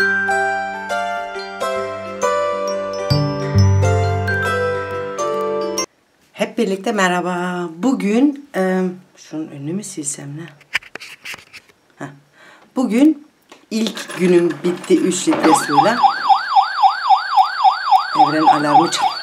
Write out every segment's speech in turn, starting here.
Hep birlikte merhaba. Bugün şunun önünü mü silsem ne? Bugün ilk günüm bitti 3 litre suyla. Evren alarmı çalıyor.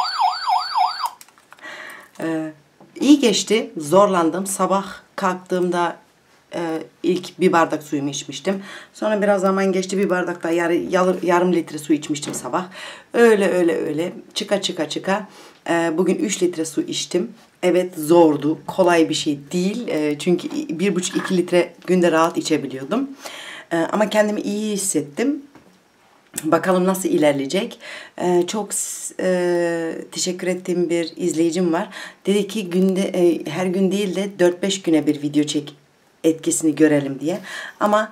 İyi geçti. Zorlandım. Sabah kalktığımda ilk bir bardak suyumu içmiştim. Sonra biraz zaman geçti, bir bardak daha yarım litre su içmiştim sabah. Öyle çıka. Bugün 3 litre su içtim. Evet, zordu. Kolay bir şey değil. Çünkü 1,5-2 litre günde rahat içebiliyordum. Ama kendimi iyi hissettim. Bakalım nasıl ilerleyecek. Çok teşekkür ettiğim bir izleyicim var. Dedi ki her gün değil de 4-5 güne bir video çek, etkisini görelim diye. Ama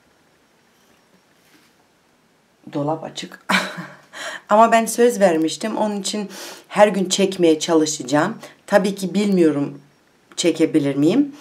dolap açık. Ama ben söz vermiştim. Onun için her gün çekmeye çalışacağım. Tabii ki bilmiyorum çekebilir miyim.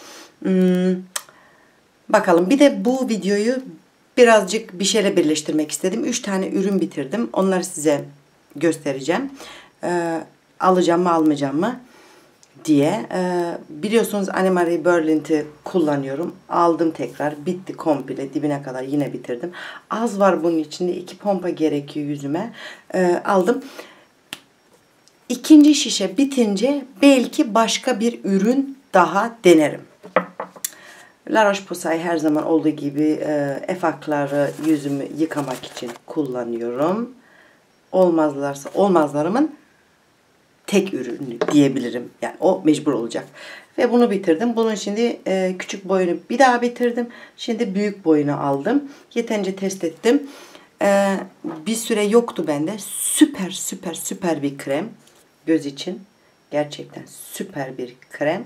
Bakalım. Bir de bu videoyu birazcık bir şeyle birleştirmek istedim. 3 tane ürün bitirdim. Onları size göstereceğim. Alacağım mı almayacağım mı diye. Biliyorsunuz Annemarie Berlind'i kullanıyorum. Aldım tekrar. Bitti komple. Dibine kadar yine bitirdim. Az var bunun içinde. 2 pompa gerekiyor yüzüme. Aldım. İkinci şişe bitince belki başka bir ürün daha denerim. La Roche-Posay her zaman olduğu gibi efakları yüzümü yıkamak için kullanıyorum. Olmazlarımın tek ürünü diyebilirim. Yani o mecbur olacak. Ve bunu bitirdim. Bunun şimdi küçük boyunu bir daha bitirdim. Şimdi büyük boyunu aldım. Yeterince test ettim. Bir süre yoktu bende. Süper bir krem. Göz için. Gerçekten süper bir krem.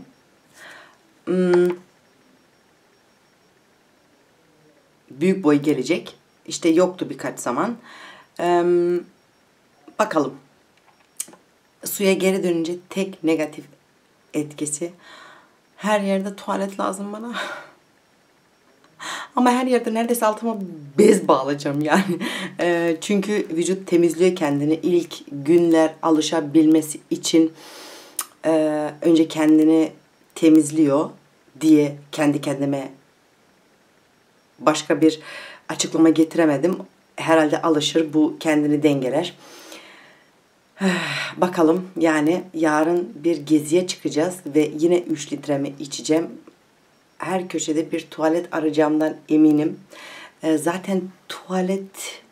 Büyük boy gelecek. İşte yoktu birkaç zaman. Bakalım. Suya geri dönünce tek negatif etkisi. Her yerde tuvalet lazım bana. Ama her yerde neredeyse altıma bez bağlayacağım yani. Çünkü vücut temizliyor kendini. İlk günler alışabilmesi için önce kendini temizliyor diye kendi kendime başka bir açıklama getiremedim. Herhalde alışır, bu kendini dengeler. Bakalım, yani yarın bir geziye çıkacağız ve yine 3 litremi içeceğim. Her köşede bir tuvalet arayacağımdan eminim. Zaten tuvalete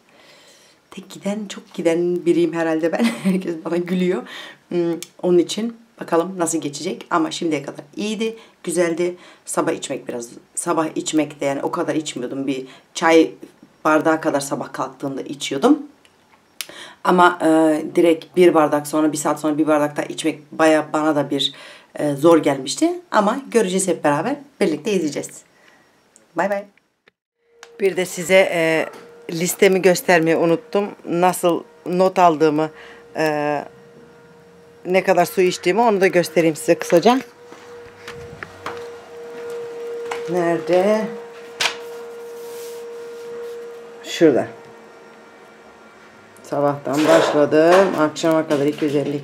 çok giden biriyim herhalde ben. Herkes bana gülüyor. Onun için bakalım nasıl geçecek. Ama şimdiye kadar iyiydi, güzeldi. Sabah içmek de yani o kadar içmiyordum. Bir çay bardağı kadar sabah kalktığımda içiyordum. Ama direkt bir bardak sonra, bir saat sonra bir bardak daha içmek baya bana da bir zor gelmişti. Ama göreceğiz hep beraber. Birlikte izleyeceğiz. Bay bay. Bir de size listemi göstermeyi unuttum. Nasıl not aldığımı, ne kadar su içtiğimi onu da göstereyim size kısaca. Nerede? Şurada. Sabahtan başladım. Akşama kadar 250.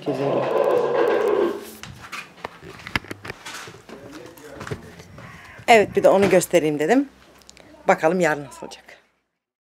Evet, bir de onu göstereyim dedim. Bakalım yarın nasıl olacak.